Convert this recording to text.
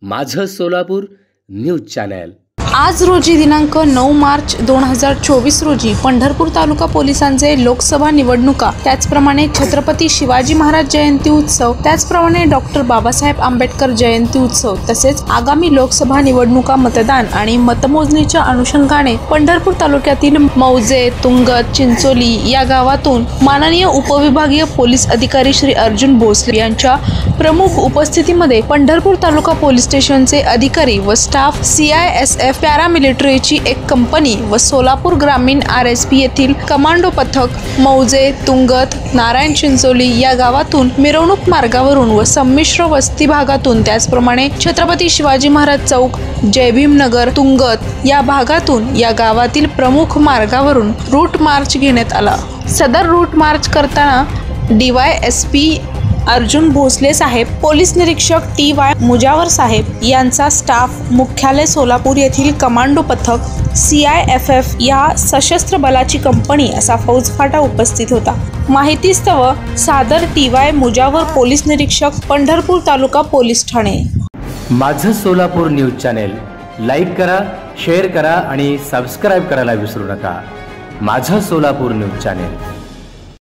माझं Solapur news channel. आज रोजी दिनांक 9 मार्च 2024 रोजी पंढरपूर तालुका पोलिसांचे लोकसभा निवडणुका, त्याचप्रमाणे छत्रपती शिवाजी महाराज जयंती उत्सव, त्याचप्रमाणे डॉक्टर बाबासाहेब आंबेडकर जयंती उत्सव तसेच आगामी लोकसभा निवडणुका मतदान आणि मतमोजणीच्या अनुषंगाने पंढरपूर तालुक्यातील मौजे, तुंगत, चिंचोली या गावातून माननीय उपविभागीय पोलीस अधिकारी श्री अर्जुन भोसले यांच्या प्रमुख उपस्थितीमध्ये पंढरपूर तालुका पोलीस स्टेशनचे अधिकारी व स्टाफ, CISF पॅरामिलिटरीची एक कंपनी व सोलापूर ग्रामीण RSP येथील कमांडो पथक मौजे, तुंगत, नारायण चिंचोली या गावातून मिरवणूक मार्गावरून व संमिश्र वस्ती भागातून, त्याचप्रमाणे छत्रपती शिवाजी महाराज चौक, जयभीम नगर, तुंगत या भागातून या गावातील प्रमुख मार्गावरून रूट मार्च घेण्यात आला। सदर रूट मार्च करताना DYSP अर्जुन भोसले साहेब, पोलीस निरीक्षक TY मुजावर साहेब यांचा स्टाफ, मुख्यालय सोलापूर येथील कमांडो पथक, CIFF या सशस्त्र बलाची कंपनी असा फौजफाटा उपस्थित होता। माहितीस्तव सादर TY मुजावर, पोलीस निरीक्षक, पंढरपूर तालुका पोलीस ठाणे। माझं सोलापूर न्यूज चॅनल लाईक करा, शेअर करा आणि सबस्क्राइब करायला विसरू नका। माझं सोलापूर न्यूज चॅनल।